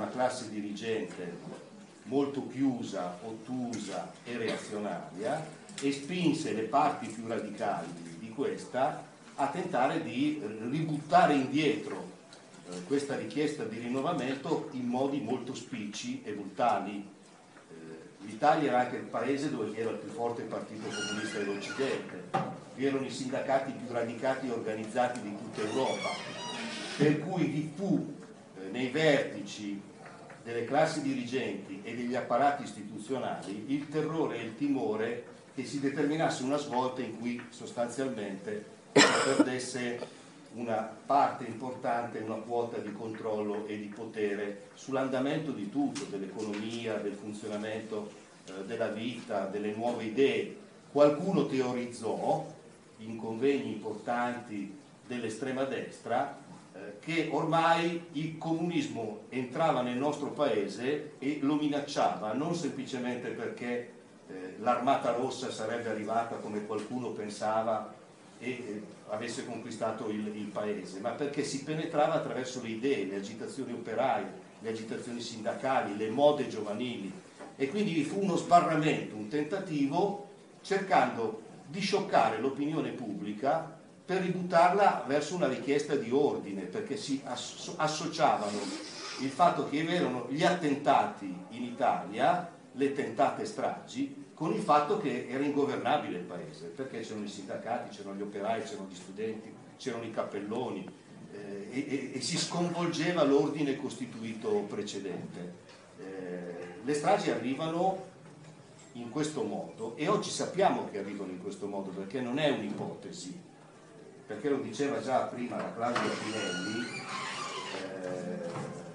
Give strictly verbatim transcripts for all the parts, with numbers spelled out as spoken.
una classe dirigente molto chiusa, ottusa e reazionaria, e spinse le parti più radicali di questa a tentare di ributtare indietro eh, questa richiesta di rinnovamento in modi molto spicci e brutali. Eh, L'Italia era anche il paese dove vi era il più forte partito comunista dell'Occidente, vi erano i sindacati più radicati e organizzati di tutta Europa, per cui vi fu eh, nei vertici delle classi dirigenti e degli apparati istituzionali il terrore e il timore che si determinasse una svolta in cui sostanzialmente si perdesse una parte importante, una quota di controllo e di potere sull'andamento di tutto, dell'economia, del funzionamento eh, della vita, delle nuove idee. Qualcuno teorizzò in convegni importanti dell'estrema destra eh, che ormai il comunismo entrava nel nostro paese e lo minacciava, non semplicemente perché eh, l'armata rossa sarebbe arrivata come qualcuno pensava e eh, avesse conquistato il, il paese, ma perché si penetrava attraverso le idee, le agitazioni operaie, le agitazioni sindacali, le mode giovanili, e quindi vi fu uno sbarramento, un tentativo cercando di scioccare l'opinione pubblica per ributtarla verso una richiesta di ordine, perché si asso- associavano il fatto che erano gli attentati in Italia, le tentate stragi, con il fatto che era ingovernabile il paese, perché c'erano i sindacati, c'erano gli operai, c'erano gli studenti, c'erano i cappelloni eh, e, e, e si sconvolgeva l'ordine costituito precedente. Eh, le stragi arrivano in questo modo e oggi sappiamo che arrivano in questo modo perché non è un'ipotesi, perché lo diceva già prima la Claudia Pinelli, eh,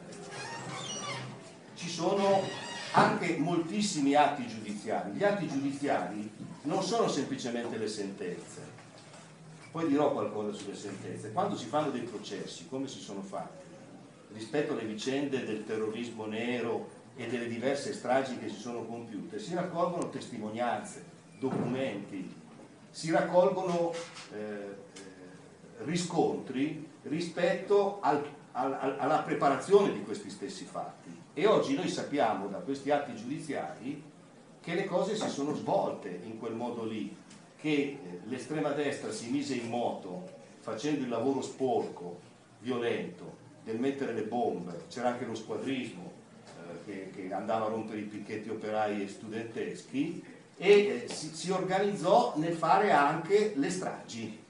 ci sono anche moltissimi atti giudiziari. Gli atti giudiziari non sono semplicemente le sentenze, poi dirò qualcosa sulle sentenze. Quando si fanno dei processi, come si sono fatti rispetto alle vicende del terrorismo nero e delle diverse stragi che si sono compiute, si raccolgono testimonianze, documenti, si raccolgono eh, riscontri rispetto al, al, alla preparazione di questi stessi fatti. E oggi noi sappiamo da questi atti giudiziari che le cose si sono svolte in quel modo lì, che l'estrema destra si mise in moto facendo il lavoro sporco, violento, del mettere le bombe, c'era anche lo squadrismo eh, che, che andava a rompere i picchetti operai e studenteschi, e eh, si, si organizzò nel fare anche le stragi,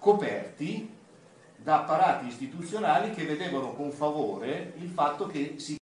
coperti da apparati istituzionali che vedevano con favore il fatto che si